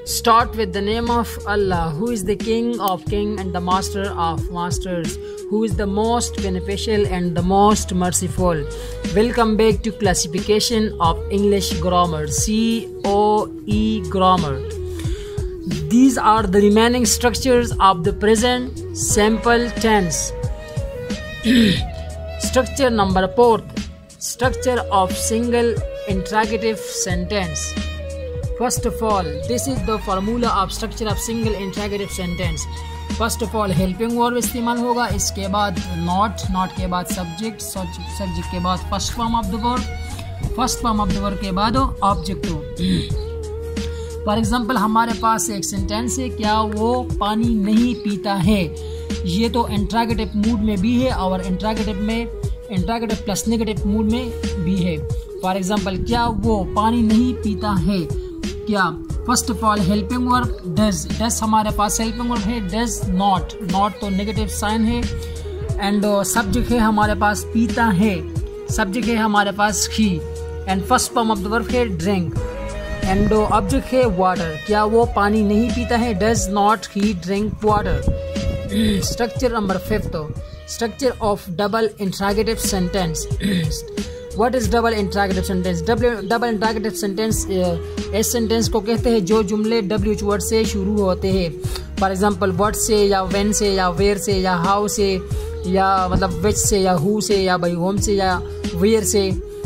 Start with the name of Allah, who is the King of kings and the Master of masters, who is the most beneficial and the most merciful. Welcome back to classification of English grammar, COE grammar. These are the remaining structures of the present simple tense. Structure number 4, structure of single interrogative sentence. First of all, this is the formula of structure of single interrogative sentence. First of all helping verb इस्तेमाल होगा, इसके बाद not के बाद subject, subject के बाद first form of the verb, first form of the verb के बाद ऑब्जेक्ट। फॉर एग्जांपल हमारे पास एक सेंटेंस है, क्या वो पानी नहीं पीता है। ये तो इंट्रोगेटिव मूड में भी है और इंट्रोगेटिव प्लस नेगेटिव मूड में भी है। फॉर एग्जांपल क्या वो पानी नहीं पीता है, क्या। First of all helping verb does हमारे पास हेल्पिंग वर्ब है, डज नॉट तो नेगेटिव साइन है। एंड सब्जेक्ट है हमारे पास पीता है, सब्जेक्ट है हमारे पास he. And first form of the verb है ड्रिंक। एंड ऑब्जेक्ट है वाटर, क्या वो पानी नहीं पीता है, does not he drink water. Structure number 5, structure of double interrogative sentence. What is double interrogative sentence? Double interrogative sentence इस sentence को कहते हैं जो जुमले WH वर्ड से शुरू होते हैं। फॉर एग्जांपल व्हाट से या व्हेन से या वेयर से या हाउ से या मतलब विच से या हु से या बाय होम से या वेयर से।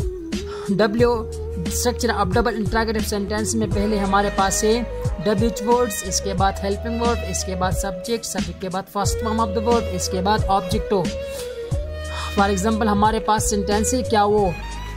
Structure of double interrogative sentence में पहले हमारे पास है WH वर्ड्स, इसके बाद हेल्पिंग वर्ब, इसके बाद सब्जेक्ट के बाद first form of the verb, इसके बाद ऑब्जेक्टो। फॉर एग्जाम्पल हमारे पास सेंटेंस है, क्या वो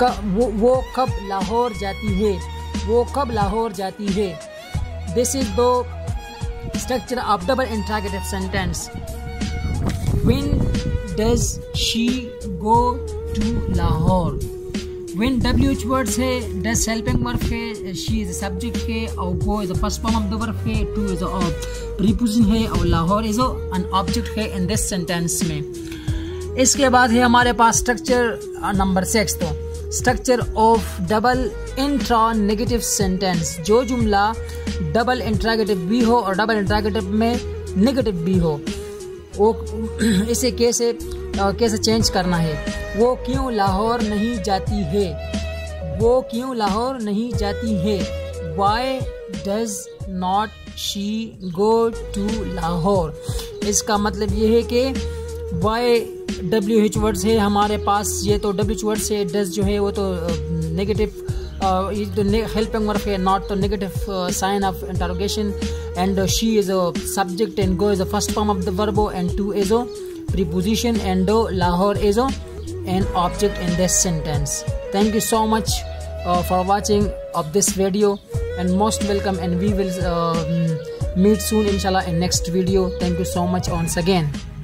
कब लाहौर जाती है, वो कब लाहौर जाती है। This is the structure of double interrogative sentence. When does she go to Lahore. When WH words है, डज हेल्पिंग वर्ब है, शी इज सब्जेक्ट है और go is the first form of the verb है, टू इज प्रीपोजिशन है और Lahore is an object है in this sentence में। इसके बाद है हमारे पास स्ट्रक्चर नंबर 6, तो structure of double interrogative sentence. जो जुमला डबल इंट्रोगेटिव भी हो और डबल इंट्रोगेटिव में नेगेटिव भी हो, वो इसे कैसे चेंज करना है। वो क्यों लाहौर नहीं जाती है, वो क्यों लाहौर नहीं जाती है। Why does not she go to Lahore. इसका मतलब ये है कि WH वर्ड्स है हमारे पास, ये तो WH वर्ड्स है, डज जो है वो तो नेगेटिव, हेल्पिंग वर्ब है, नॉट तो negative sign of interrogation. And she is a subject and go is the first form of the verb and to is a preposition and Lahore is an object in this sentence. Thank you so much for watching of this video and most welcome, and we will meet soon inshallah in next video. Thank you so much once again.